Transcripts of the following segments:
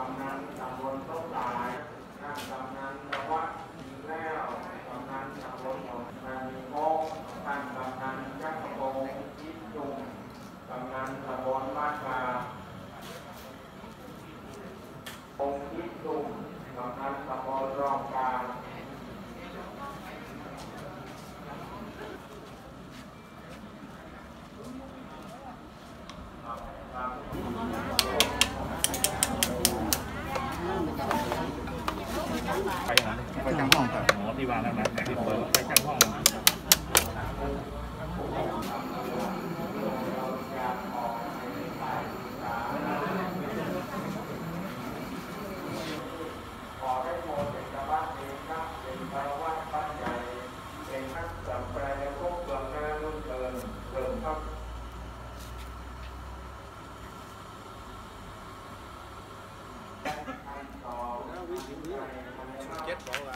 ำนันตำบลต้นสายท่านกำนันตะวัดมีแล้วกำนันตำบลหนองนามีโมกท่านกำนันจักรพงศ์ยิบจุงกำนันตำบลบ้านกาองค์ยิบจุงกำนันตำบลรองกาไปจ้างห้องครับหมอที่วางแล้วนะแต่ที่เปิดไปจ้างห้องขอได้โมเป็นชาวบ้านเองนะเป็นชาวบ้านบ้านใหญ่เป็นนักสัมปรายภพเบื้องหน้ารุ่นเกินเริ่มครับเจ็ดบอกว่า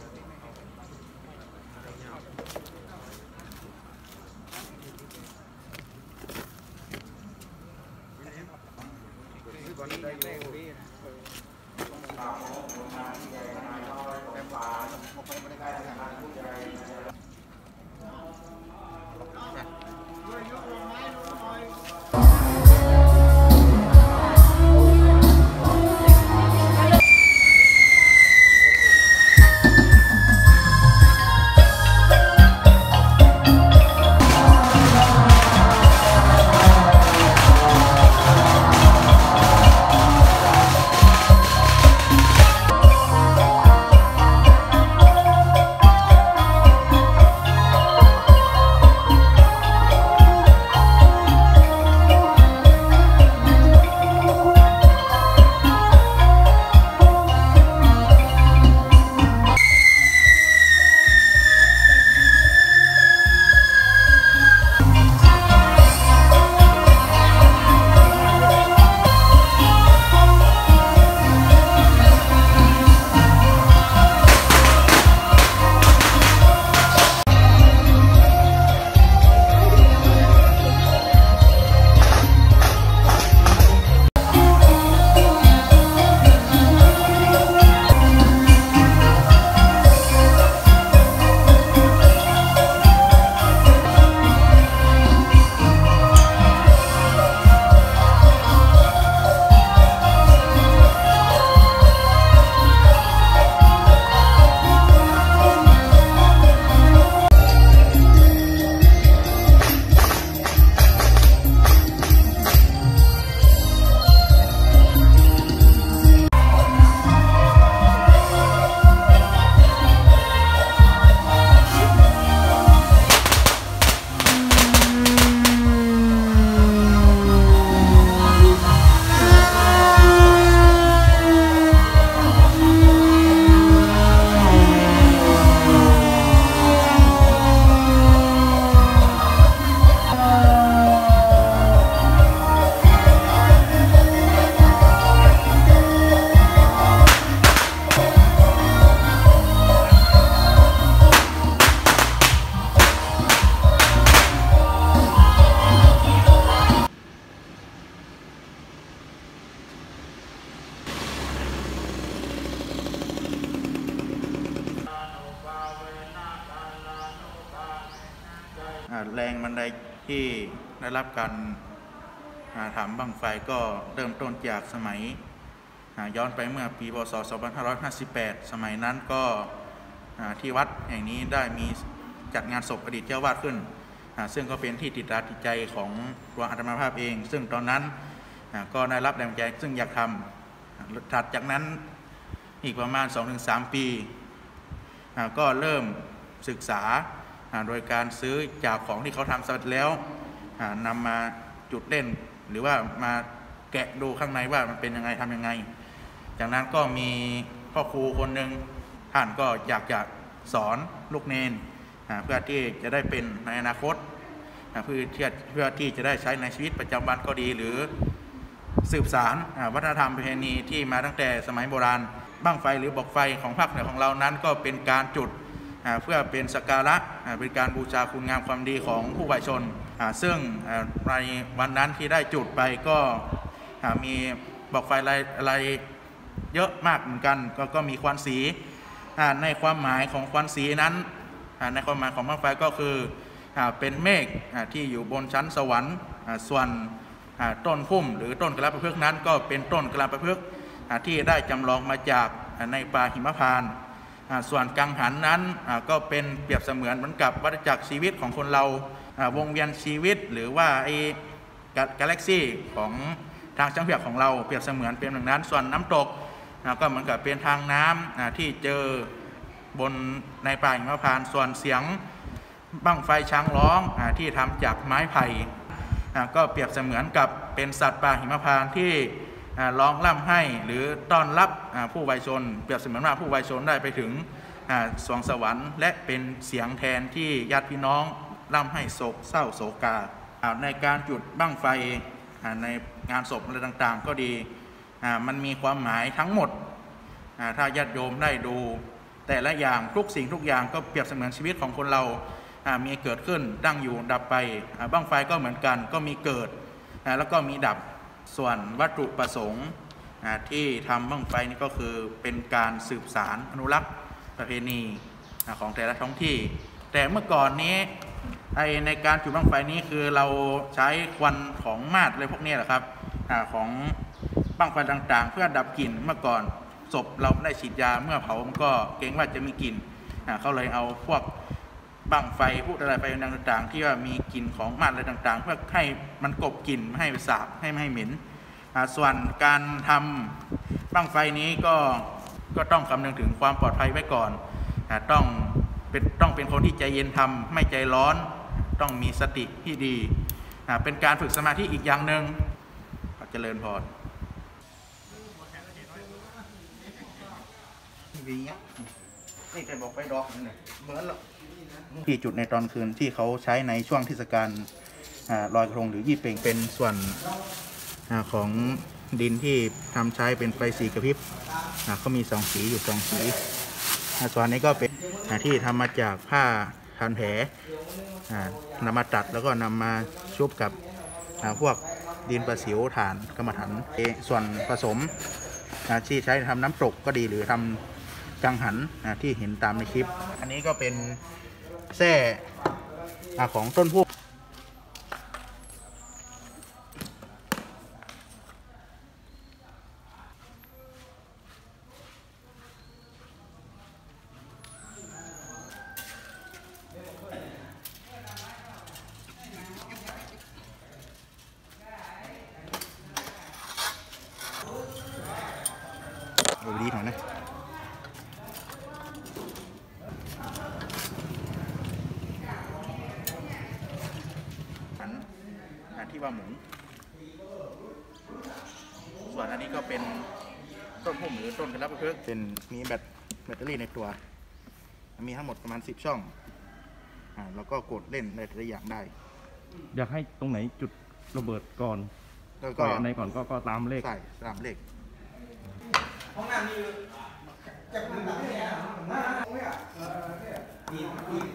แรงบันไดที่ได้รับการทำบั้งไฟก็เริ่มต้นจากสมัยย้อนไปเมื่อปีพ.ศ. 2558 สมัยนั้นก็ที่วัดแห่งนี้ได้มีจัดงานศพอดีตเจ้าวาดขึ้นซึ่งก็เป็นที่ติดตาติดใจของหลวงอาตมาภาพเองซึ่งตอนนั้นก็ได้รับแรงใจซึ่งอยากทำถัดจากนั้นอีกประมาณ 2-3 ปีก็เริ่มศึกษาโดยการซื้อจากของที่เขาทำเสร็จแล้วนำมาจุดเล่นหรือว่ามาแกะดูข้างในว่ามันเป็นยังไงทำยังไงจากนั้นก็มีพ่อครูคนหนึ่งท่านก็อยากจะสอนลูกเนนเพื่อที่จะได้เป็นในอนาคตเพื่อที่จะได้ใช้ในชีวิตประจำวันก็ดีหรือสืบสานวัฒนธรรมประเพณีที่มาตั้งแต่สมัยโบราณบั้งไฟหรือบอกไฟของภาคเหนือของเรานั้นก็เป็นการจุดเพื่อเป็นสักการะเป็นการบูชาคุณงามความดีของผู้วายชนซึ่งในวันนั้นที่ได้จุดไปก็มีบอกไฟอะไรเยอะมากเหมือนกันก็มีควันสีในความหมายของควันสีนั้นในความหมายของบั้งไฟก็คือเป็นเมฆที่อยู่บนชั้นสวรรค์ส่วนต้นพุ่มหรือต้นกะลาปะพฤกษ์นั้นก็เป็นต้นกะลาปะพฤกษ์ที่ได้จำลองมาจากในป่าหิมพานต์ส่วนกังหันนั้นก็เป็นเปรียบเสมือนเหมือนกับวัฏจักรชีวิตของคนเราวงเวียนชีวิตหรือว่าไอ้กาแล็กซี่ของทางช้างเผือกของเราเปรียบเสมือนเป็นอย่างนั้นส่วนน้ำตกก็เหมือนกับเป็นทางน้ำที่เจอบนในป่าหิมพานต์ส่วนเสียงบั้งไฟช้างร้องที่ทำจากไม้ไผ่ก็เปรียบเสมือนกับเป็นสัตว์ป่าหิมพานต์ที่ร้องร่ำให้หรือต้อนรับผู้วายชนเปรียบเสมือนว่าผู้วายชนได้ไปถึงสวงสวรรค์และเป็นเสียงแทนที่ญาติพี่น้องร่ำให้โศกเศร้าโศกาในการจุดบั้งไฟในงานศพอะไรต่างๆก็ดีมันมีความหมายทั้งหมดถ้าญาติโยมได้ดูแต่ละอย่างทุกสิ่งทุกอย่างก็เปรียบเสมือนชีวิตของคนเรามีเกิดขึ้นตั้งอยู่ดับไปบั้งไฟก็เหมือนกันก็มีเกิดแล้วก็มีดับส่วนวัตถุประสงค์ที่ทำบั้งไฟนี่ก็คือเป็นการสืบสานอนุรักษ์ประเพณีของแต่ละท้องที่แต่เมื่อก่อนนี้ในการจุดบั้งไฟนี้คือเราใช้ควันของมาดอะไรพวกนี้แหละครับของบั้งไฟต่างๆเพื่อดับกลิ่นเมื่อก่อนศพเราได้ฉีดยาเมื่อเผามันก็เกรงว่าจะมีกลิ่นเขาเลยเอาพวกบั้งไฟพวกอะไรไฟต่างๆที่ว่ามีกลิ่นของมาดอะไรต่างๆเพื่อให้มันกลบกลิ่นไม่ให้สาบไม่ให้เหม็นส่วนการทำบั้งไฟนี้ก็ต้องคำนึงถึงความปลอดภัยไว้ก่อนต้องเป็นคนที่ใจเย็นทำไม่ใจร้อนต้องมีสติที่ดีเป็นการฝึกสมาธิอีกอย่างหนึ่งเจริญพรนี่จะบอกไปดอกนี่เหมือนที่จุดในตอนคืนที่เขาใช้ในช่วงเทศกาลลอยกระทงหรือยี่เป่งเป็นส่วนของดินที่ทำใช้เป็นไฟสีกระพริบเขามี2 สีอยู่2 สีส่วนนี้ก็เป็นที่ทำมาจากผ้าพันแผลนำมาตัดแล้วก็นำมาชุบกับพวกดินประสิวถ่านกรรมฐานส่วนผสมที่ใช้ทำน้ำตกก็ดีหรือทำกังหันที่เห็นตามในคลิปอันนี้ก็เป็นแส้ของต้นพุ่มดูดีหน่อยนะที่ว่าหมุนส่วนอันนี้ก็เป็นต้นพุ่มหรือต้นกระลาปะพฤกษ์เป็นมีแบตเตอรี่ในตัวมีทั้งหมดประมาณ10 ช่องแล้วก็กดเล่นในแต่ละอย่างได้อยากให้ตรงไหนจุดระเบิดก่อนแล้วก็อันไหนก่อนก็ตามเลขใช่ตามเลขห้องน้ำนี่จะเป็นแบบนี้นะ